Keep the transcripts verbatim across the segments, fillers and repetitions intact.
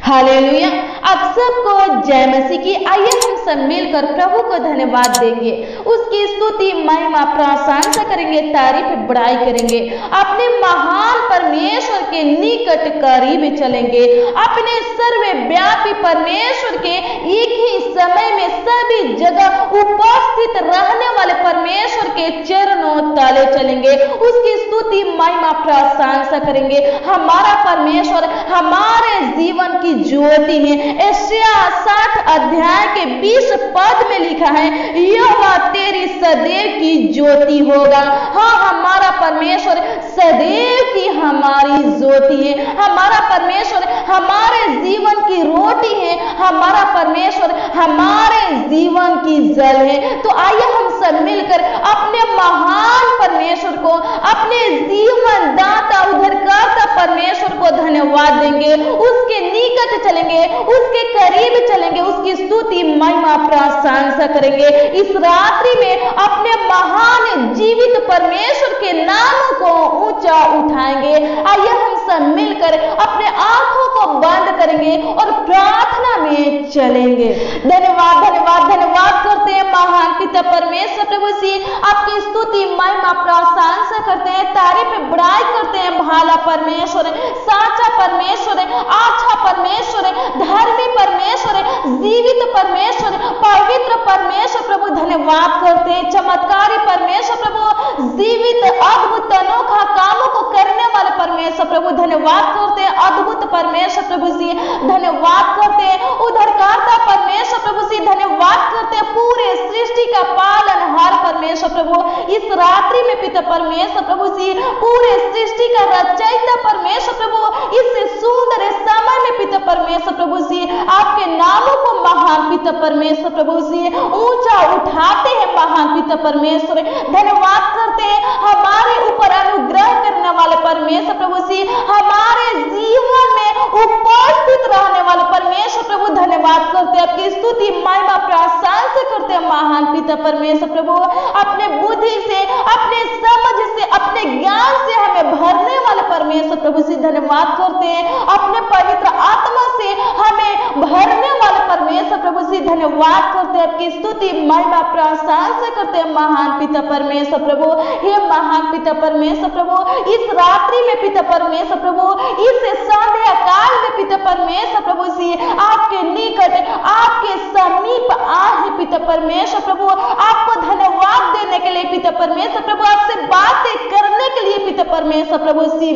Hallelujah. आप सबको जय मसीह की। आइए हम सब मिलकर प्रभु को धन्यवाद देंगे, उसकी स्तुति महिमा प्रशंसा करेंगे, तारीफ बड़ाई करेंगे, अपने महान परमेश्वर के निकट करीब चलेंगे, अपने सर्वव्यापी परमेश्वर के एक ही समय में सभी जगह उपस्थित रहने वाले परमेश्वर के चरणों तले चलेंगे, उसकी स्तुति महिमा प्रशंसा करेंगे। हमारा परमेश्वर हमारे जीवन की ज्योति है। यशायाह साठ अध्याय के बीस पद में लिखा है, यहोवा तेरी सदैव की ज्योति होगा। हाँ, हमारा परमेश्वर सदैव की हमारी ज्योति है। हमारा परमेश्वर हमारे जीवन की रोटी है। हमारा परमेश्वर हमारे जीवन की जल है। तो आइए हम सब मिलकर अपने महान परमेश्वर को, अपने जीवन दाता उद्धारकर्ता परमेश्वर को धन्यवाद देंगे, उसके निकट चलेंगे, उसके करीब चलेंगे, उसकी स्तुति महिमा प्रशंसा करेंगे। इस रात्रि में अपने महान जीवित परमेश्वर के नाम को ऊंचा उठाएंगे। आइए हम सब मिलकर अपने आंखों को बंद करेंगे और प्रार्थना में चलेंगे। धन्यवाद धन्यवाद धन्यवाद करते हैं महान पिता परमेश्वर प्रभु जी, आपकी स्तुति महिमा प्रशंसा करते हैं, तारीफ बड़ाई करते हैं। भाला परमेश्वर, साचा परमेश्वर, अच्छा परमेश्वर, धर्मी परमेश्वर, जीवित परमेश्वर, पवित्र परमेश्वर प्रभु धन्यवाद करते हैं। चमत्कारी परमेश्वर प्रभु, जीवित अद्भुत अनोखा कामों को करने वाले परमेश्वर प्रभु धन्यवाद करते हैं। अद्भुत परमेश्वर प्रभु जी धन्यवाद करते हैं। उद्धारकर्ता परमेश्वर प्रभु जी धन्यवाद करते हैं। पूरे सृष्टि का पालनहार परमेश्वर प्रभु, इस रात्रि में पिता परमेश्वर प्रभु जी, पूरे सृष्टि का रचयिता परमेश्वर प्रभु, इस सुंदर समय में पिता परमेश्वर प्रभु जी आपके नामों को महान पिता परमेश्वर प्रभु जी ऊंचा उठाते हैं। महान पिता परमेश्वर धन्यवाद करते हैं, हमारे ऊपर अनुग्रह करने वाले परमेश्वर प्रभु जी, हमारे जीवन में उपस्थित रहने वाले परमेश्वर प्रभु धन्यवाद करते हैं। आपकी स्तुति महिमा प्रशंसा करते हैं। महान पिता परमेश्वर प्रभु, अपने बुद्धि से, अपने समझ से, अपने ज्ञान से हमें भरने वाले परमेश्वर प्रभु जी धन्यवाद करते हैं। अपने पवित्र आत्मा से हमें भरने वाले परमेश्वर प्रभु जी धन्यवाद करते हैं। आपकी स्तुति महिमा प्रशंसा करते हैं। महान पिता परमेश्वर प्रभु, हे महान पिता परमेश्वर प्रभु, इस रात्रि में पिता परमेश्वर प्रभु, इस संध्या काल में पिता परमेश्वर प्रभु जी आपके निकट, आपके समीप आए पिता परमेश्वर प्रभु, आपको धन्यवाद देने के लिए पिता परमेश्वर प्रभु, आपसे बातें करने के लिए पिता परमेश्वर प्रभु जी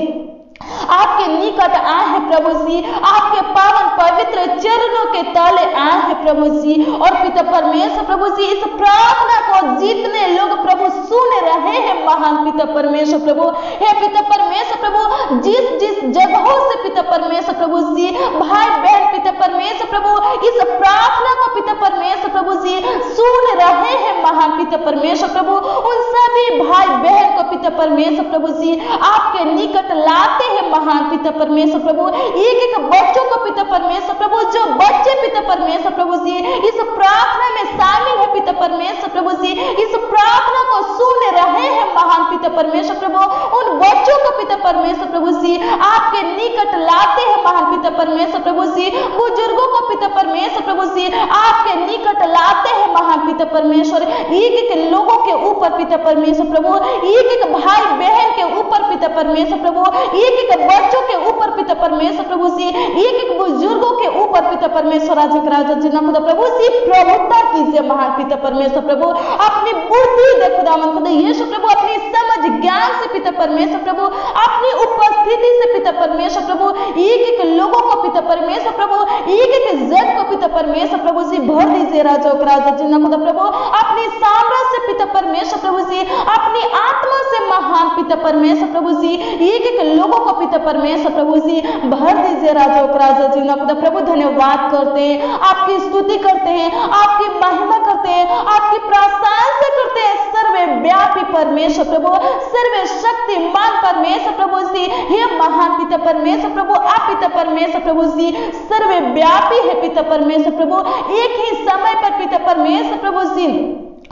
आपके निकट आए हैं प्रभु जी, आपके पावन पवित्र चरणों के तले आए हैं प्रभु जी। और पिता परमेश्वर प्रभु जी, इस प्रार्थना को जितने लोग प्रभु सुन रहे हैं महान पिता परमेश्वर प्रभु, हे पिता परमेश्वर प्रभु, जिस जिस जगहों से पिता परमेश्वर प्रभु जी भाई बहन पिता परमेश्वर प्रभु इस प्रार्थना को पिता परमेश्वर प्रभु जी सुन रहे हैं महान पिता परमेश्वर प्रभु, उन सभी भाई बहन को पिता परमेश्वर प्रभु जी आपके निकट लाते हैं महान पिता परमेश्वर प्रभु। एक एक बच्चों को पिता परमेश्वर प्रभु, जो बच्चे पिता परमेश्वर प्रभु जी इस प्रार्थना में शामिल है पिता परमेश्वर प्रभु जी, इस प्रार्थना को सुन रहे हैं महान पिता परमेश्वर प्रभु, उन बच्चों को पिता परमेश्वर प्रभु जी आपके निकट लाते हैं महान पिता परमेश्वर प्रभु जी। बुजुर्गों को पिता परमेश्वर प्रभु जी आपके निकट लाते हैं महान पिता परमेश्वर। एक एक लोगों के ऊपर पिता परमेश्वर प्रभु, एक एक भाई बहन के ऊपर पिता परमेश्वर प्रभु, एक एक बच्चों के ऊपर पिता परमेश्वर प्रभु जी, एक एक बुजुर्गों के ऊपर पिता परमेश्वर राजा राजा जी खुदा प्रभु जी प्रभुता कीजिए महान पिता परमेश्वर प्रभु। अपनी बुद्धि दे खुदावन खुदा यीशु प्रभु, अपनी समझ ज्ञान से पिता परमेश्वर प्रभु, अपनी उपस्थिति से पिता परमेश्वर प्रभु, एक एक लोगों को पिता परमेश्वर प्रभु, एक एक जन को पिता परमेश्वर प्रभु जी भर दीजिए राजा राजा जी खुदा प्रभु। अपनी सामर्थ्य से पिता परमेश्वर प्रभु जी, अपनी आत्मा से महान पिता परमेश्वर प्रभु जी, एक एक लोगों को पिता परमेश्वर प्रभु जी भर दीजिए राजा राजा जी खुदा प्रभु। धन्यवाद करते हैं, आपकी स्तुति करते हैं, आपकी महिमा करते हैं, आपकी प्रशंसा करते हैं। सर्वव्यापी परमेश्वर प्रभु, सर्वशक्तिमान परमेश्वर प्रभु जी, हे महान पिता परमेश्वर प्रभु, आप पिता परमेश्वर प्रभु जी सर्वव्यापी है पिता परमेश्वर प्रभु। एक ही समय पर पिता परमेश्वर प्रभु जी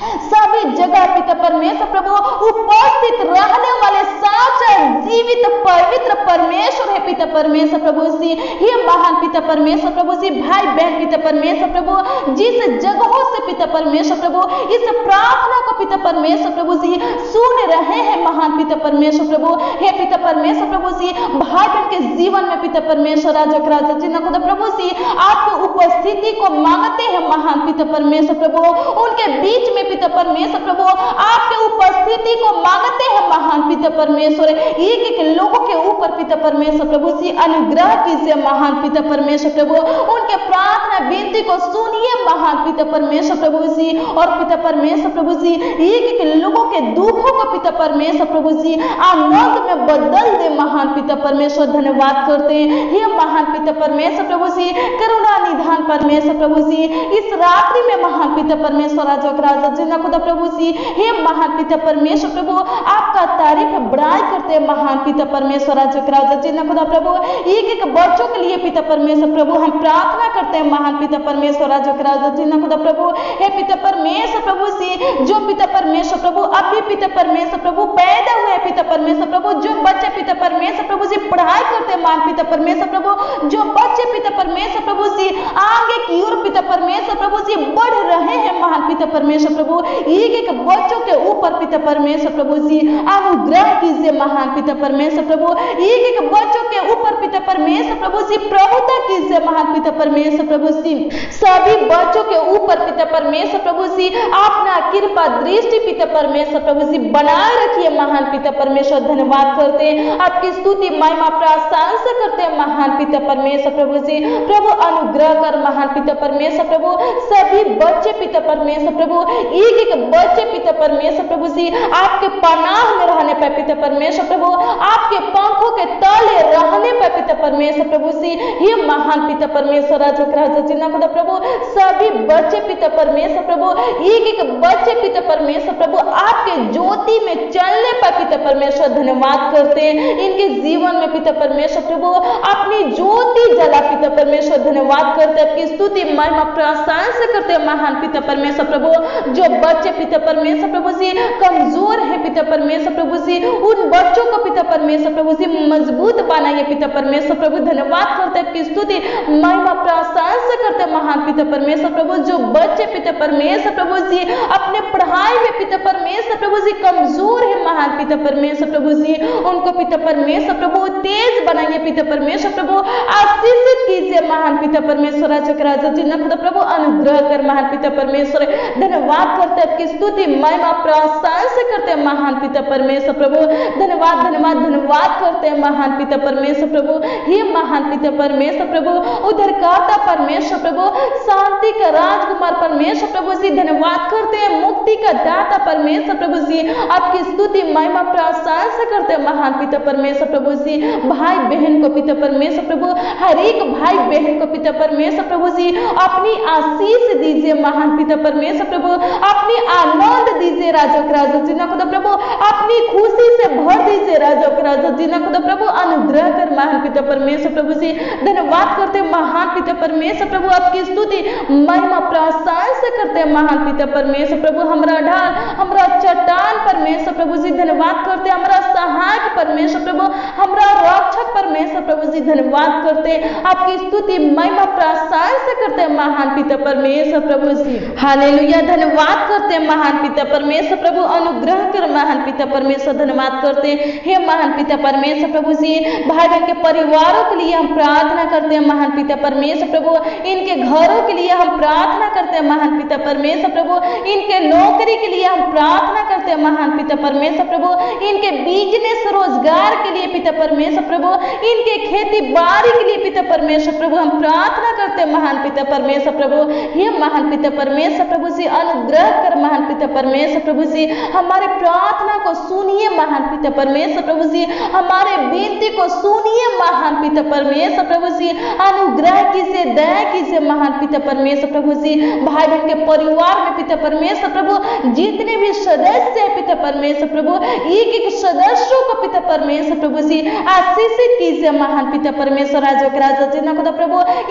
सभी जगह पिता परमेश्वर प्रभु उपस्थित रहने वाले साचा जीवित पवित्र परमेश्वर है पिता परमेश्वर प्रभु सी। हे महान पिता परमेश्वर प्रभु सी, भाई बहन पिता परमेश्वर प्रभु जिस जगहों से पिता परमेश्वर प्रभु इस प्रार्थना को पिता परमेश्वर प्रभु सी सुन रहे हैं महान पिता परमेश्वर प्रभु। हे पिता परमेश्वर प्रभु सी, भाई बहन के जीवन में पिता परमेश्वर राजा राजा जी खुदा प्रभु सी आपकी उपस्थिति को मांगते हैं महान पिता परमेश्वर प्रभु। उनके बीच में पिता परमेश्वर प्रभु आपके उपस्थिति को मांगते हैं महान पिता परमेश्वर। एक एक लोगों के ऊपर पिता परमेश्वर प्रभु सी अनुग्रह कीजिए महान पिता परमेश्वर प्रभु। उनके प्रार्थना विनती को सुनिए महान पिता परमेश्वर प्रभु सी। और पिता परमेश्वर प्रभु सी एक एक लोगों के दुखों को पिता परमेश्वर प्रभु सी आनंद में बदल दे महान पिता परमेश्वर। धन्यवाद करते हैं हे महान पिता परमेश्वर प्रभु सी, करुणा निधान परमेश्वर प्रभु सी। इस रात्रि में महान पिता परमेश्वर राजा राजा जिन्ना खुदा प्रभु सी, हे महान पिता परमेश्वर प्रभु आपका तारीफ बड़ाई करते हैं महान पिता परमेश्वर राजा राजा जिन्ना खुदा प्रभु। एक एक बच्चों के लिए पिता परमेश्वर प्रभु हम प्रार्थना करते हैं महान पिता परमेश्वर राजा राजा जिन्ना खुदा प्रभु। हे पिता परमेश्वर प्रभु सी, जो पिता परमेश्वर प्रभु अभी पिता परमेश्वर प्रभु पैदा हुए पिता परमेश्वर प्रभु, जो बच्चे पिता परमेश्वर प्रभु से पढ़ाई करते हैं महान पिता परमेश्वर प्रभु, जो बच्चे पिता परमेश्वर प्रभु से आगे की ओर पिता परमेश्वर प्रभु से बढ़ रहे हैं महान पिता परमेश्वर प्रभु, एक एक बच्चों के ऊपर पिता परमेश्वर प्रभु से अनुग्रह कीजिए महान पिता परमेश्वर प्रभु। एक एक बच्चों के ऊपर पिता परमेश्वर प्रभु से प्रभुता कीजिए महान पिता परमेश्वर प्रभु से। सभी बच्चों के ऊपर पिता परमेश्वर प्रभु से अपना कृपा दृष्टि पिता परमेश्वर प्रभु से बनाए रखिए महान पिता परमेश्वर। धन्यवाद करते हैं, आपकी स्तुति महिमा प्रशंसा करते हैं महान पिता परमेश्वर प्रभु से। प्रभु अनुग्रह कर महान पिता परमेश्वर प्रभु। सभी बच्चे पिता परमेश्वर प्रभु, एक एक बच्चे पिता परमेश्वर प्रभु से आपके पनाह में रहने पर पिता परमेश्वर प्रभु, आपके पंखों के तले रहने पर पिता परमेश्वर प्रभु से। हे महान पिता परमेश्वर राजा राजा जिन्ना खुदा प्रभु, सभी बच्चे पिता परमेश्वर प्रभु, एक एक बच्चे पिता परमेश्वर प्रभु आपके ज्योति में चलने पर पिता परमेश्वर। धन्यवाद करते हैं इनके जीवन में पिता परमेश्वर प्रभु अपनी ज्योति जला पिता परमेश्वर। धन्यवाद करते हैं, आपकी स्तुति महिमा प्रशंसा करते हैं महान पिता परमेश्वर प्रभु। जो बच्चे पिता परमेश्वर प्रभु से कमजोर है पिता परमेश्वर प्रभु से, उन बच्चों को पिता परमेश्वर प्रभु से मजबूत बनाइए पिता परमेश्वर प्रभु। धन्यवाद करते हैं, आपकी स्तुति महिमा प्रशंसा करते हैं महान पिता परमेश्वर प्रभु। जो बच्चे पिता परमेश्वर प्रभु से अपने पढ़ाई में पिता परमेश्वर प्रभु से कमजोर है महान पिता परमेश्वर प्रभु से, उनको पिता परमेश्वर प्रभु तेज बनाइए पिता परमेश्वर प्रभु। आशीषित कीजिए महान पिता परमेश्वर राजा राजा जिन्ना खुदा प्रभु। अनुग्रह कर महान पिता परमेश्वर। धन्यवाद करते हैं, आपकी स्तुति महिमा प्रशंसा करते हैं महान पिता परमेश्वर प्रभु। धन्यवाद धन्यवाद धन्यवाद करते हैं महान पिता परमेश्वर प्रभु। हे महान पिता परमेश्वर प्रभु, उद्धारकर्ता परमेश्वर प्रभु, शांति का राजकुमार परमेश्वर प्रभु से धन्यवाद करते हैं, मुक्ति का दाता परमेश्वर प्रभु से आपकी स्तुति महिमा प्रशंसा करते हैं महान पिता परमेश्वर प्रभु से। भाई बहन को पिता परमेश्वर प्रभु, हर एक भाई बहन को पिता परमेश्वर प्रभु से अपनी आशीष दीजिए महान पिता परमेश्वर प्रभु, अपनी आनंद दीजिए राजा राजा जिन्ना खुदा प्रभु, अपनी खुशी से भर दीजिए राजा राजा जिन्ना खुदा प्रभु। अनुग्रह कर महान पिता परमेश्वर प्रभु से। धन्यवाद करते महान पिता परमेश्वर प्रभु, आपकी स्तुति महिमा प्रशंसा करते हैं महान पिता परमेश्वर प्रभु। हमरा ढाल हमरा चट्टान परमेश्वर प्रभु जी धन्यवाद करते, हमरा सहायक परमेश्वर प्रभु, हमरा रक्षक परमेश्वर प्रभु जी धन्यवाद करते, आपकी स्तुति महिमा प्रशंसा करते हैं महान पिता परमेश्वर प्रभु जी। हालेलुया, धन्यवाद करते हैं महान पिता परमेश्वर प्रभु। अनुग्रह कर महान पिता परमेश्वर। धन्यवाद करते हैं हे महान पिता परमेश्वर प्रभु जी। भाई बहन के परिवारों के लिए हम प्रार्थना करते हैं महान पिता परमेश्वर प्रभु। इनके घरों के लिए हम प्रार्थना करते हैं महान पिता परमेश्वर प्रभु। इनके नौकरी के लिए हम प्रार्थना करते हैं महान पिता परमेश्वर प्रभु। इनके बिजनेस रोजगार के लिए पिता परमेश्वर प्रभु, इनके खेती बाड़ी के लिए पिता परमेश्वर प्रभु हम प्रार्थना करते हैं महान पिता परमेश्वर प्रभु। हे महान पिता परमेश्वर प्रभु से अनुग्रह कर महान पिता परमेश्वर प्रभु से। हमारे प्रार्थना को सुनिए महान पिता परमेश्वर प्रभु से, हमारे विनती को सुनिए महान पिता परमेश्वर प्रभु से। अनुग्रह कीजिए, दया कीजिए महान पिता परमेश्वर प्रभु से। भाई बहन के परिवार में पिता परमेश्वर प्रभु जितने भी सदस्य है पिता परमेश्वर प्रभु, एक एक सदस्यों को पिता परमेश्वर प्रभु से आशीषित कीजिए महान पिता परमेश्वर। राजा राजा जिन्ना खुदा प्रभु, इनका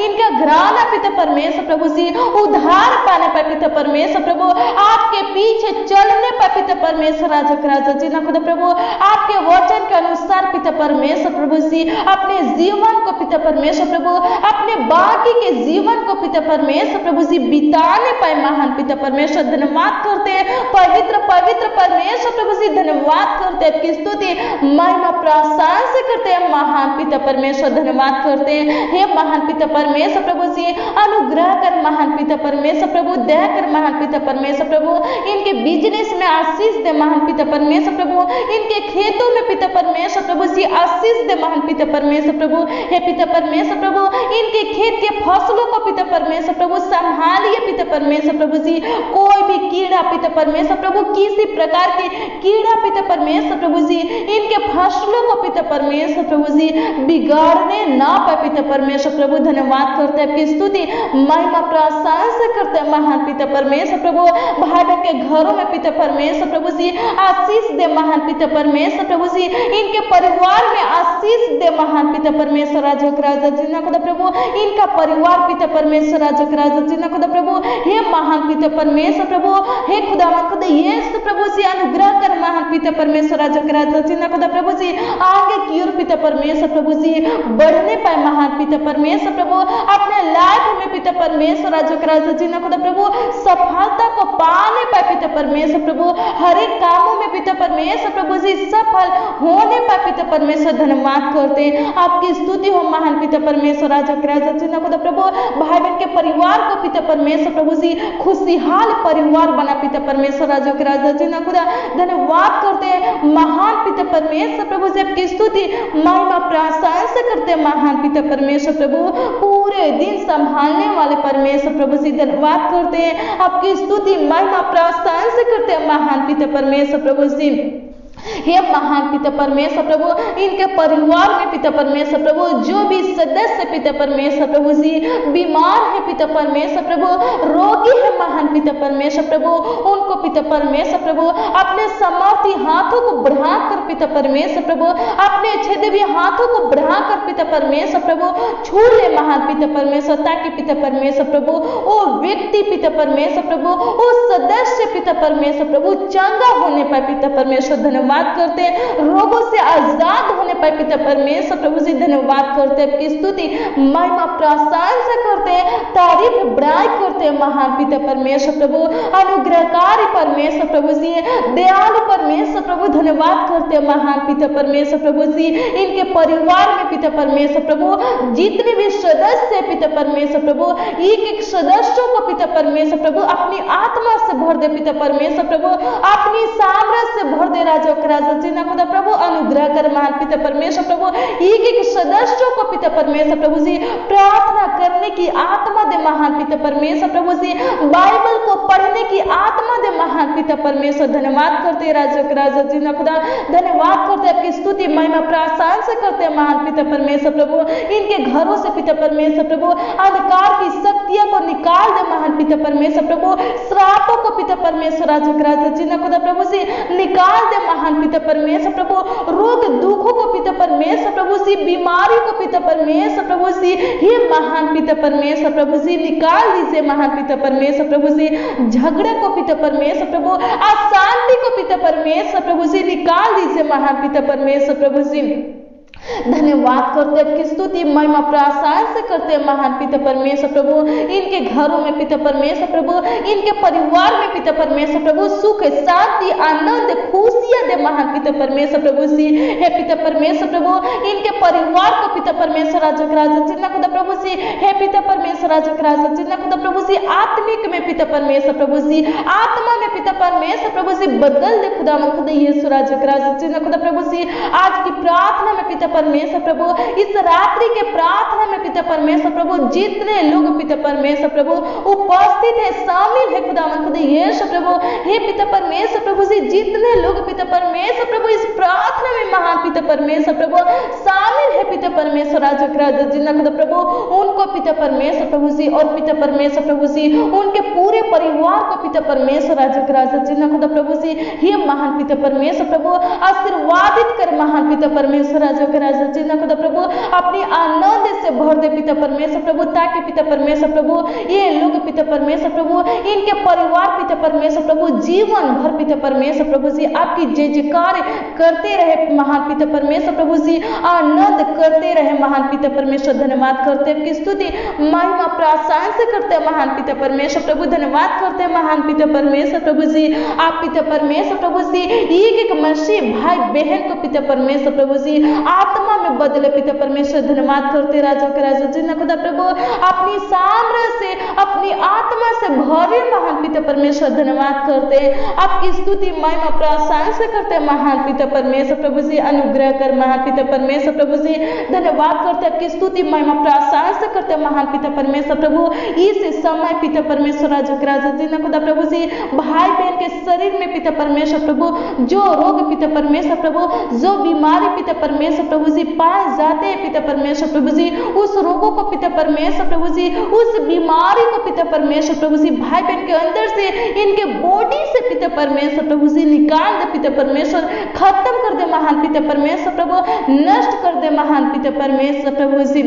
घबराना पिता परमेश्वर प्रभु जी, उद्धार पाने पर पिता परमेश्वर प्रभु, आपके पीछे चलने पर पिता परमेश्वर राजा राजा जी ना खुदा प्रभु, आपके वचन के अनुसार पिता परमेश्वर प्रभु जी अपने जीवन को पिता परमेश्वर प्रभु, अपने बाकी के जीवन को पिता परमेश्वर प्रभु जी बिताने पाए महान पिता परमेश्वर धन्यवाद करते हैं। पवित्र पवित्र परमेश्वर प्रभु जी धन्यवाद करते हैं, आपकी स्तुति महिमा प्रशंसा करते हैं महान पिता परमेश्वर धन्यवाद करते हैं। हे महान पिता परमेश्वर प्रभु जी अनुग्रह कर महान पिता परमेश्वर प्रभु, दया कर महान पिता परमेश्वर प्रभु, इनके बिजनेस में आशीष दे महान पिता परमेश्वर प्रभु, इनके खेतों में पिता परमेश्वर प्रभु जी आशीष दे महान पिता परमेश्वर प्रभु। हे पिता परमेश्वर प्रभु, इनके खेत के फसलों को पिता परमेश्वर प्रभु संभालिए पिता परमेश्वर प्रभु जी, कोई भी कीड़ा पिता परमेश्वर प्रभु, किसी प्रकार के कीड़ा पिता परमेश्वर प्रभु जी इनके फसलों को पिता परमेश्वर प्रभु जी बिगाड़ने ना पाए पिता परमेश्वर प्रभु धन्यवाद करते हैं, आपकी स्तुति महिमा प्रशंसा करते हैं महान पिता परमेश्वर प्रभु। भाई बहन के घरों में पिता परमेश्वर प्रभु जी आशीष दे महान पिता परमेश्वर प्रभु जी, इनके परिवार में आशीष दे महान पिता परमेश्वर राजा राजा जी ना खुदा प्रभु, इनका परिवार पिता परमेश्वर राजा राजा जी ना खुदा प्रभु। हे महान पिता परमेश्वर प्रभु, हे खुदा खुदा यीशु प्रभु जी अनुग्रह कर महान पिता परमेश्वर राजा राजा जी ना खुदा प्रभु जी, आगे की ओर पिता परमेश्वर प्रभु जी बढ़ने पाए महान पिता परमेश्वर प्रभु, अपने लाइफ में पिता परमेश्वर राजा राजा जी ना खुदा प्रभु सफलता को पाने पाए पिता परमेश्वर प्रभु, हर एक कामों में पिता परमेश्वर प्रभु जी सफल होने पाए पिता परमेश्वर धन्यवाद करते हैं, आपकी स्तुति हो महान पिता परमेश्वर राजा राजा जी ना खुदा प्रभु। भाई बहन के परिवार को पिता परमेश्वर प्रभु जी खुशहाल परिवार बना पिता परमेश्वर राजा राजा जी ना खुदा धन्यवाद करते हैं महान पिता परमेश्वर प्रभु जी, आपकी स्तुति महिमा प्रशंसा करते हैं महान पिता परमेश्वर प्रभु, पूरे दिन संभालने वाले परमेश्वर प्रभु जी धन्यवाद करते हैं, आपकी स्तुति महिमा प्रशंसा करते हैं महान पिता परमेश्वर प्रभु जी। हे महान पिता परमेश्वर प्रभु, इनके परिवार में पिता परमेश्वर प्रभु जो भी सदस्य पिता परमेश्वर प्रभु जी बीमार है पिता परमेश्वर प्रभु, रोगी है महान पिता परमेश्वर प्रभु, उनको पिता परमेश्वर प्रभु अपने समर्थी हाथों को बढ़ाकर पिता परमेश्वर प्रभु, अपने छेदवी हाथों को बढ़ाकर पिता परमेश्वर प्रभु छू ले महान पिता परमेश्वर, ताकि पिता परमेश्वर प्रभु वो व्यक्ति पिता परमेश्वर प्रभु, वो सदस्य पिता परमेश्वर प्रभु चंगा होने पाए पिता परमेश्वर धन्यवाद करते हैं, रोगों से आजाद होने पर पिता परमेश्वर प्रभु जी धन्यवाद करते हैं, आपकी स्तुति महिमा प्रशंसा करते हैं, तारीफ बड़ाई करते हैं महान पिता परमेश्वर प्रभु, अनुग्रहकारी परमेश्वर प्रभु जी, दयालु परमेश्वर प्रभु धन्यवाद करते हैं महान पिता परमेश्वर प्रभु जी। इनके परिवार में पिता परमेश्वर प्रभु जितने भी सदस्य पिता परमेश्वर प्रभु, एक एक सदस्यों को पिता परमेश्वर प्रभु अपनी आत्मा से भर दे पिता परमेश्वर प्रभु, अपनी सामर्थ्य से भर दे राजा राजा जी ना खुदा प्रभु, अनुग्रह कर महान पिता परमेश्वर प्रभु, एक एक सदस्यों को पिता परमेश्वर प्रभु जी प्रार्थना करने की आत्मा दे महान पिता परमेश्वर प्रभु जी, बाइबल को पढ़ने की आत्मा दे महान पिता परमेश्वर धन्यवाद करते राजा राजा जी ना खुदा धन्यवाद करते, आपकी स्तुति महिमा प्रशंसा करते हैं महान पिता परमेश्वर प्रभु। इनके घरों से पिता परमेश्वर प्रभु अंधकार की शक्तियों को निकाल दे महान पिता परमेश्वर प्रभु, श्रापों को पिता परमेश्वर राजा राजा जी ना खुदा प्रभु जी निकाल दे महान पिता परमेश्वर प्रभु, रोग दुखों को पिता परमेश्वर प्रभु जी, बीमारी को पिता परमेश्वर प्रभु जी, हे महान पिता परमेश्वर प्रभु जी निकाल दीजिए महान पिता परमेश्वर प्रभु जी, झगड़े को पिता परमेश्वर प्रभु, अशांति को पिता परमेश्वर प्रभु जी निकाल दीजिए महान पिता परमेश्वर प्रभु जी। धन्यवाद करते हैं, स्तुति महिमा प्रशंसा करते हैं महान पिता परमेश्वर प्रभु। इनके घरों में पिता परमेश्वर प्रभु, इनके परिवार में पिता परमेश्वर प्रभु सुख शांति आनंद खुशियां दे महान पिता परमेश्वर प्रभु जी। हे पिता परमेश्वर प्रभु, इनके परिवार को पिता परमेश्वर राजा राजा चिन्ह खुदा प्रभु जी, हे पिता परमेश्वर राजा राजा चिन्ह खुदा प्रभु जी, आत्मिक में पिता परमेश्वर प्रभु जी, आत्मा में पिता परमेश्वर प्रभु जी बदल दे खुदा मन खुदा यीशु राजा राजा चिन्ह खुदा प्रभु जी। आज की प्रार्थना में पिता परमेश्वर प्रभु, इस रात्रि के प्रार्थना में पिता परमेश्वर प्रभु, जितने लोग पिता परमेश्वर प्रभु उपस्थित है शामिल है खुदा मन खुदा यीशु प्रभु, हे पिता परमेश्वर प्रभु जी, जितने लोग पिता परमेश्वर प्रभु इस प्रार्थना में महान पिता परमेश्वर प्रभु शामिल है पिता परमेश्वर राजा राजा जिन्ना खुदा प्रभु, उनको पिता परमेश्वर प्रभु जी और पिता परमेश्वर प्रभु जी उनके पूरे परिवार को पिता परमेश्वर राजा के राजा जी खुदा प्रभु जी हे महान पिता परमेश्वर प्रभु आशीर्वादित कर महान पिता परमेश्वर राजा के राजा जी खुदा प्रभु अपनी आनंद से भर दे पिता परमेश्वर प्रभु, ताकि पिता परमेश्वर प्रभु ये लोग पिता परमेश्वर प्रभु इनके परिवार पिता परमेश्वर प्रभु जीवन भर पिता परमेश्वर प्रभु जी आपकी जय जयकार करते रहे महान पिता परमेश्वर प्रभु जी, आनंद करते रहे महान पिता परमेश्वर। धन्यवाद करते हैं, स्तुति महिमा प्रशंसा करते हैं महान पिता परमेश्वर प्रभु। धन्यवाद करते हैं महान पिता परमेश्वर प्रभु जी, आप पिता परमेश्वर प्रभु जी एक एक मसीह भाई बहन को पिता परमेश्वर प्रभु जी आत्मा में बदले पिता परमेश्वर। धन्यवाद करते राजा के राजा जी खुदा प्रभु अपनी सामर्थ्य से अपनी आत्मा से भरे महान पिता परमेश्वर। धन्यवाद करते हैं, आपकी स्तुति महिमा प्रशंसा करते हैं महान पिता परमेश्वर प्रभु जी। अनुग्रह कर महान पिता परमेश्वर प्रभु जी। धन्यवाद करते हैं, आपकी स्तुति महिमा प्रशंसा करते हैं महान पिता परमेश्वर प्रभु। इस समय पिता परमेश्वर राजा के राजा जी खुदा प्रभु जी भाई बहन के शरीर में पिता परमेश्वर प्रभु जो रोग पिता परमेश्वर प्रभु जो बीमारी पिता परमेश्वर प्रभु जी पाए जाते हैं पिता परमेश्वर प्रभु जी, उस रोगों को पिता परमेश्वर प्रभु जी उस बीमारी को पिता परमेश्वर प्रभु जी भाई बहन के अंदर से इनके बॉडी से पिता परमेश्वर प्रभु जी निकाल दे पिता परमेश्वर, खत्म कर दे महान पिता परमेश्वर प्रभु, नष्ट कर दे महान पिता परमेश्वर प्रभु जी।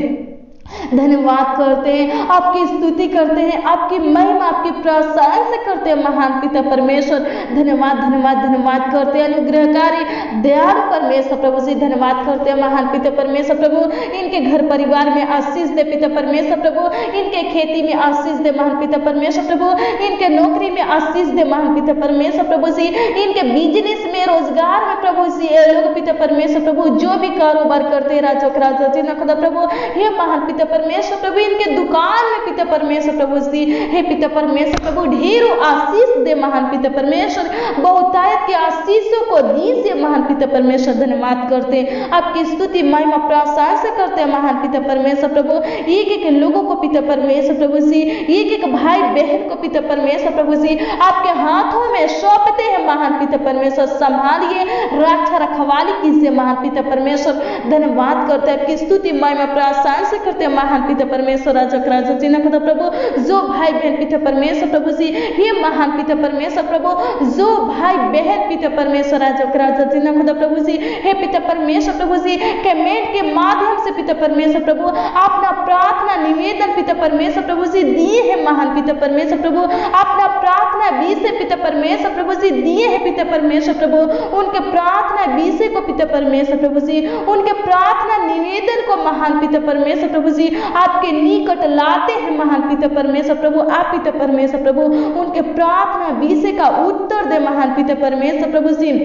धन्यवाद करते हैं, आपकी स्तुति करते हैं, आपकी महिमा आपकी प्रशंसा करते हैं महान पिता परमेश्वर। धन्यवाद धन्यवाद धन्यवाद करते हैं, अनुग्रहकारी दयालु परमेश्वर प्रभु जी। धन्यवाद करते हैं महान पिता परमेश्वर प्रभु, इनके घर परिवार में आशीष दे पिता परमेश्वर प्रभु, इनके खेती में आशीष दे महान पिता परमेश्वर प्रभु, इनके नौकरी में आशीष दे महान पिता परमेश्वर प्रभु जी, इनके बिजनेस में रोजगार में प्रभु जी लोग पिता परमेश्वर प्रभु जो भी कारोबार करते राजा राजा जी खुदा प्रभु हे महान पिता परमेश्वर प्रभु इनके दुकान में पिता परमेश्वर प्रभु जी हे पिता परमेश्वर प्रभु ढेरों आशीष दे महान पिता परमेश्वर, बहुतायत के आशीषों को दीजिए महान पिता परमेश्वर। धन्यवाद करते हैं, आपकी स्तुति महिमा प्रशंसा करते हैं महान पिता परमेश्वर प्रभु। एक एक लोगों को पिता परमेश्वर प्रभु जी, एक एक भाई बहन को पिता परमेश्वर प्रभु जी आपके हाथों में सौंपते हैं महान पिता परमेश्वर। संभालिए, रक्षा रखवाली कीजिए महान पिता परमेश्वर। धन्यवाद करते हैं, आपकी स्तुति महिमा प्रशंसा करते हैं महान पिता परमेश्वर। राजा राजा जी खुदा प्रभु जो भाई बहन पिता परमेश्वर प्रभु जी हे महान पिता परमेश्वर प्रभु जो भाई बहन पिता परमेश्वर राजा राजा जी खुदा प्रभु जी हे पिता परमेश्वर प्रभु जी कमेंट के माध्यम से पिता परमेश्वर प्रभु अपना प्रार्थना निवेदन पिता परमेश्वर प्रभु जी दिए हैं महान पिता परमेश्वर प्रभु, अपना प्रार्थना विषय पिता परमेश्वर प्रभु जी दिए हैं पिता परमेश्वर प्रभु। उनके प्रार्थना विषय को पिता परमेश्वर प्रभु जी उनके प्रार्थना निवेदन को महान पिता परमेश्वर प्रभु जी आपके निकट लाते हैं महान पिता परमेश्वर प्रभु। आप पिता परमेश्वर प्रभु उनके प्रार्थना विषय का उत्तर दे महान पिता परमेश्वर प्रभु जी,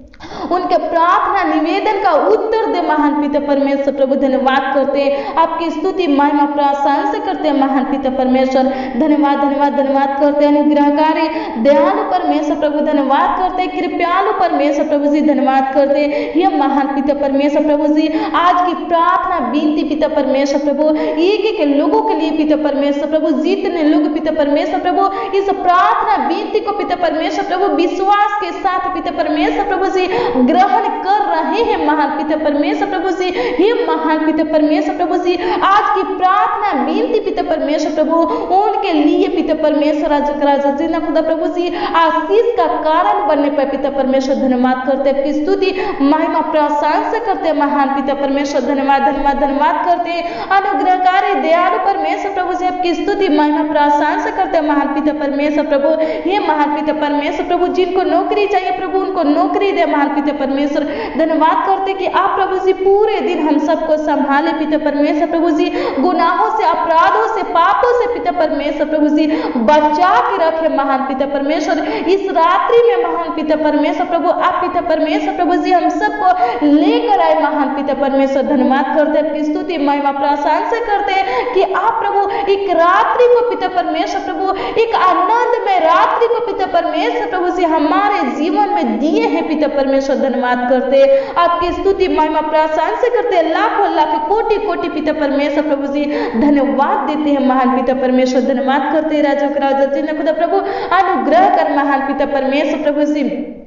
उनके प्रार्थना निवेदन का उत्तर दे महान पिता परमेश्वर प्रभु। धन्यवाद करते हैं, आपकी स्तुति महिमा प्रशंसा करते हैं महान पिता परमेश्वर। धन्यवाद धन्यवाद धन्यवाद करते हैं, अनुग्रहकारी दयालु परमेश्वर प्रभु। धन्यवाद करते हैं, कृपालु परमेश्वर प्रभु जी। धन्यवाद करते हैं ये महान पिता परमेश्वर प्रभु जी। आज की प्रार्थना विनती पिता परमेश्वर प्रभु एक एक लोगों के लिए पिता परमेश्वर प्रभु, जितने लोग पिता परमेश्वर प्रभु इस प्रार्थना विनती को पिता परमेश्वर प्रभु विश्वास के साथ पिता परमेश्वर प्रभु जी ग्रहण कर रहे हैं महान पिता परमेश्वर प्रभु जी हे महान पिता परमेश्वर प्रभु जी। आज की प्रार्थना विनती पिता परमेश्वर प्रभु उनके लिए पिता परमेश्वर राजा राजा जी खुदा प्रभु जी आशीष का कारण बनने पर पिता परमेश्वर। धन्यवाद करते हैं, स्तुति महिमा प्रशंसा करते हैं महान पिता परमेश्वर। धन्यवाद धन्यवाद धन्यवाद करते हैं, अनुग्रहकारी दयालु परमेश्वर प्रभु जी आपकी स्तुति महिमा प्रशंसा करते हैं महान पिता परमेश्वर प्रभु हे महान पिता परमेश्वर प्रभु। जिनको नौकरी चाहिए प्रभु उनको नौकरी दे महान पिता परमेश्वर। धन्यवाद करते कि आप प्रभु जी पूरे दिन हम सबको संभाले पिता परमेश्वर प्रभु जी, गुनाहों से अपराधों से पापों से पिता परमेश्वर प्रभु जी बचा के रखे महान पिता परमेश्वर। इस रात्रि में महान पिता परमेश्वर प्रभु आप पिता परमेश्वर प्रभु जी हम सबको लेकर आए महान पिता परमेश्वर। धन्यवाद करते हैं, स्तुति महिमा प्रशंसा करते हैं कि आप प्रभु एक रात्रि को पिता परमेश्वर प्रभु एक आनंद में रात्रि को पिता परमेश्वर प्रभु जी हमारे जीवन में दिए हैं पिता परमेश्वर। धन्यवाद करते आपकी स्तुति महिमा प्रशंसा करते लाखों लाख कोटि कोटि पिता परमेश्वर प्रभु जी धन्यवाद देते हैं महान पिता परमेश्वर। धन्यवाद करते राजा राजा जी खुदा प्रभु अनुग्रह कर महान पिता परमेश्वर प्रभु जी।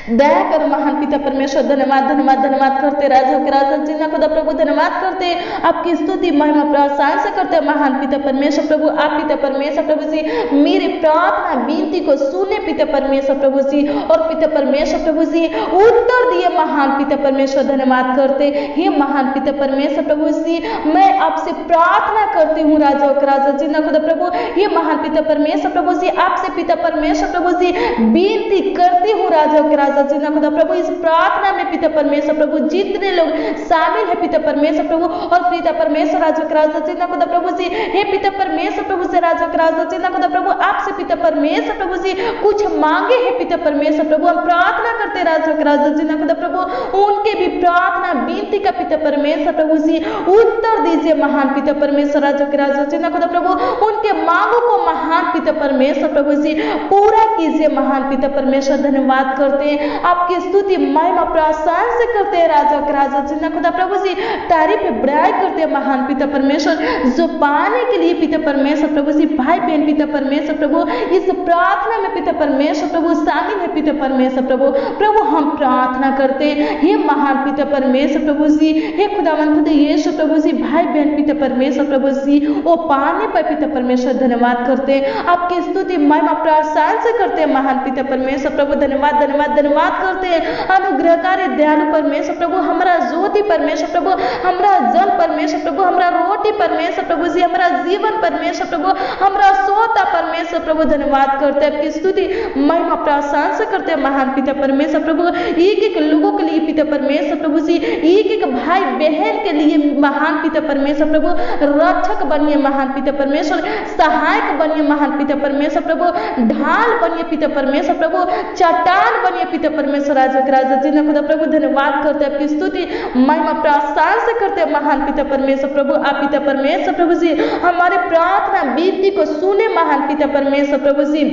दया कर महान पिता परमेश्वर। धन्यवाद धन्यवाद धन्यवाद करते राजा के राजा जिन्ना खुदा प्रभु धन्यवाद करते, आपकी स्तुति महिमा प्रशंसा करते महान पिता परमेश्वर प्रभु। आप पिता परमेश्वर प्रभु जी मेरी प्रार्थना विनती को सुने पिता परमेश्वर प्रभु जी, और पिता परमेश्वर प्रभु जी उत्तर दिए महान पिता परमेश्वर। धन्यवाद करते हे महान पिता परमेश्वर प्रभु जी, मैं आपसे प्रार्थना करती हूँ राजा के राजा जिन्ना खुदा प्रभु। ये महान पिता परमेश्वर प्रभु जी आपसे पिता परमेश्वर प्रभु जी विनती करती हूँ राजा के राजा जिन्ना खुदा प्रभु। इस प्रार्थना में पिता परमेश्वर प्रभु जितने लोग शामिल है पिता परमेश्वर प्रभु, और पिता परमेश्वर राजा के राजा जिन्ना खुदा प्रभु जी, हे पिता परमेश्वर प्रभु से राजा के राजा जिन्ना खुदा प्रभु आपसे पिता परमेश्वर प्रभु जी कुछ मांगे हैं पिता परमेश्वर प्रभु। हम प्रार्थना करते राजा के राजा जिन्ना खुदा प्रभु, उनके भी प्रार्थना विनती का पिता परमेश्वर प्रभु जी उत्तर दीजिए महान पिता परमेश्वर राजा के राजा जिन्ना खुदा प्रभु। उनके मांगों को महान पिता परमेश्वर प्रभु जी पूरा कीजिए महान पिता परमेश्वर। धन्यवाद करते हैं, आपकी स्तुति महिमा प्रशंसा करते हैं राजा के राजा जिन्ना खुदा प्रभु जी, तारीफ बड़ाई करते हैं महान पिता परमेश्वर। जो पाने के लिए पिता परमेश्वर प्रभु जी भाई बहन पिता परमेश्वर प्रभु इस प्रार्थना में पिता परमेश्वर प्रभु शामिल है पिता परमेश्वर प्रभु। प्रभु हम प्रार्थना करते हैं हे महान पिता परमेश्वर प्रभु जी, हे खुदावंत खुदा यीशु प्रभु जी भाई बहन पिता परमेश्वर प्रभु जी वो पाने पर पिता परमेश्वर धन्यवाद करते हैं, आपकी स्तुति महिमा प्रशंसा करते हैं महान पिता परमेश्वर प्रभु। धन्यवाद धन्यवाद धन्यवाद करते हैं अनुग्रहकारी दयालु परमेश्वर प्रभु, हमारा ज्योति परमेश्वर प्रभु, हमारा जल परमेश्वर प्रभु, हमारा रोटी परमेश्वर प्रभु जी, हमारा जीवन परमेश्वर प्रभु, हमारा सोता परमेश्वर प्रभु। धन्यवाद करते हैं, आपकी स्तुति महिमा प्रशंसा करते हैं महान पिता परमेश्वर प्रभु। एक एक लोगों के लिए पिता परमेश्वर प्रभु जी, एक एक भाई बहन के लिए महान पिता परमेश्वर प्रभु रक्षक बनिए महान पिता परमेश्वर, सहायक बनिए महान पिता परमेश्वर प्रभु, ढाल बनिए पिता परमेश्वर प्रभु, चट्टान बनिए पिता परमेश्वर राजा के राजा जिन्ना खुदा प्रभु। धन्यवाद करते हैं, आपकी स्तुति महिमा प्रशंसा करते हैं महान पिता परमेश्वर प्रभु। आप पिता परमेश्वर प्रभु जी हमारे प्रार्थना विनती को सुने महान पिता परमेश्वर प्रभु जी,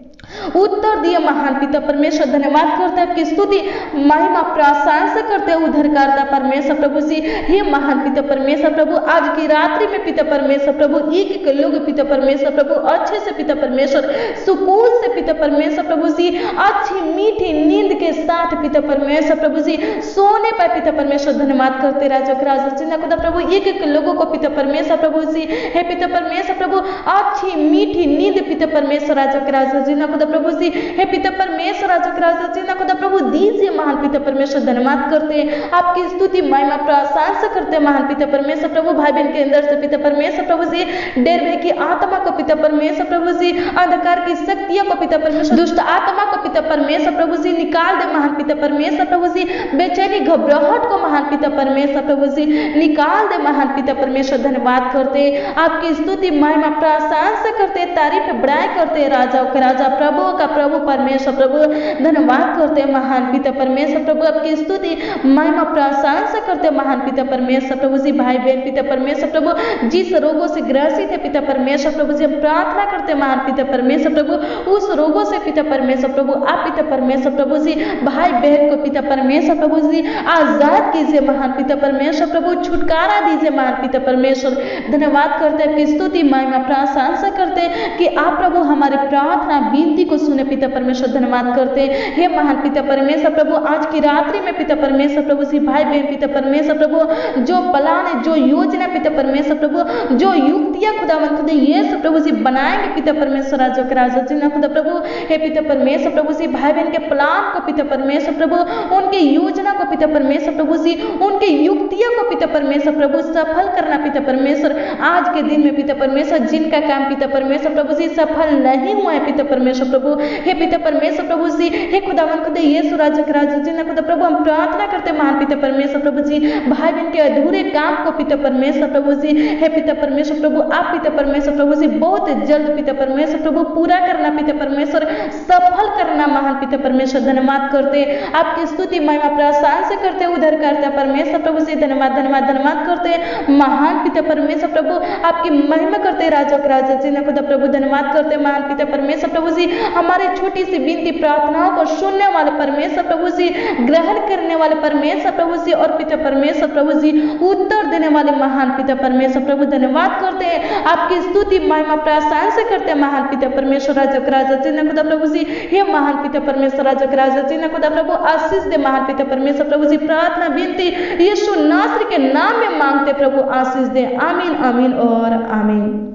उत्तर दिए महान पिता परमेश्वर। धन्यवाद करते हैं, आपकी स्तुति महिमा प्रशंसा करते हैं उद्धारकर्ता परमेश्वर प्रभु जी, हे महान पिता परमेश्वर प्रभु। आज की रात्रि में पिता परमेश्वर प्रभु एक एक लोग पिता परमेश्वर प्रभु अच्छे से पिता परमेश्वर सुकून से पिता परमेश्वर प्रभु जी अच्छी मीठी नींद के साथ पिता परमेश्वर प्रभु जी सोने पर पिता परमेश्वर। धन्यवाद करते राजा के राजा जिन्ना खुदा प्रभु एक एक लोगों को पिता परमेश्वर प्रभु जी, हे पिता परमेश्वर प्रभु अच्छी मीठी नींद पिता परमेश्वर राजा के राजा जिन्ना खुदा प्रभु जी, हे पिता परमेश्वर राजा के राजा जिन्ना खुदा प्रभु दीजिए महान पिता परमेश्वर। धन्यवाद करते हैं, आपकी स्तुति महिमा प्रशंसा करते हैं महान पिता परमेश्वर प्रभु। भाई बहन के अंदर से पिता परमेश्वर प्रभु जी डरवे की आत्मा को पिता परमेश्वर प्रभु जी, अंधकार की शक्तियों को पिता परमेश्वर, दुष्ट आत्मा को पिता परमेश्वर प्रभु जी निकाल दे महान पिता परमेश्वर प्रभु जी, बेचैनी घबराहट को महान पिता परमेश्वर प्रभु जी निकाल दे महान पिता परमेश्वर। धन्यवाद करते हैं, आपकी स्तुति महिमा प्रशंसा करते, तारीफ बड़ाई करते राजा के राजा प्रभु का प्रभु परमेश्वर प्रभु। धन्यवाद करते हैं महान पिता परमेश्वर प्रभु, आपकी स्तुति महिमा प्रशंसा करते महान पिता परमेश्वर प्रभु जी। भाई बहन पिता परमेश्वर प्रभु जिस रोगों से ग्रसित है पिता परमेश्वर प्रभु जी, हम प्रार्थना करते महान पिता परमेश्वर प्रभु उस रोगों से पिता परमेश्वर प्रभु आप पिता परमेश्वर प्रभु जी भाई बहन को पिता परमेश्वर प्रभु जी आजाद कीजिए महान पिता परमेश्वर प्रभु, छुटकारा दीजिए महान पिता परमेश्वर। धन्यवाद करते हैं, आपकी स्तुति महिमा प्रशंसा करते कि आप प्रभु हमारी प्रार्थना विनती को सुने पिता परमेश्वर। धन्यवाद करते हैं, हे महान पिता परमेश्वर प्रभु आज की रात्रि में पिता परमेश्वर प्रभु जी भाई बहन पिता परमेश्वर प्रभु जो प्लान है, जो योजना पिता परमेश्वर प्रभु, जो युक्तियां खुदावंत खुदा यीशु प्रभु जी बनाएंगे पिता परमेश्वर राजा के राजा जिन्ना खुदा प्रभु, हे पिता परमेश्वर प्रभु जी भाई बहन के प्लान को पिता परमेश्वर प्रभु, उनके योजना को पिता परमेश्वर प्रभु जी, उनके युक्तियों को पिता परमेश्वर प्रभु सफल करना पिता परमेश्वर। आज के दिन में पिता परमेश्वर जिनका काम पिता परमेश्वर प्रभु जी सफल नहीं हुआ है पिता परमेश्वर प्रभु, हे पिता परमेश्वर प्रभु जी, हे खुदावन खुदा यीशु राजा के राजा जिन्ना खुदा प्रभु, हम प्रार्थना करते महान पिता परमेश्वर प्रभु जी भाई बहन के अधूरे काम को पिता परमेश्वर प्रभु जी, हे पिता परमेश्वर प्रभु आप पिता परमेश्वर प्रभु जी बहुत जल्द पिता परमेश्वर प्रभु पूरा करना पिता परमेश्वर, सफल करना महान पिता परमेश्वर। धन्यवाद करते आपकी स्तुति महिमा प्रशंसा करते उद्धारकर्ता परमेश्वर प्रभु जी। धन्यवाद धन्यवाद धन्यवाद करते महान पिता परमेश्वर प्रभु, आपकी महिमा करते राजा के राजा जिन्ना खुदा प्रभु। धन्यवाद करते महान पिता परमेश्वर प्रभु जी, हमारे छोटी सी विनती प्रार्थनाओं को सुनने वाले परमेश्वर प्रभु जी, ग्रहण करने वाले परमेश्वर प्रभु जी और पिता परमेश्वर प्रभु जी, उत्तर देने वाले महान पिता परमेश्वर प्रभु धन्यवाद करते हैं, आपकी स्तुति महिमा प्रशंसा करते हैं महान पिता परमेश्वर राजा राजा जी खुदा प्रभु जी। हे महान पिता परमेश्वर राजा राजा जी खुदा प्रभु आशीष दे महान पिता परमेश्वर प्रभु जी। प्रार्थना विनती यीशु नासरी के नाम में मांगते प्रभु, आशीष दे। आमीन आमीन और आमीन।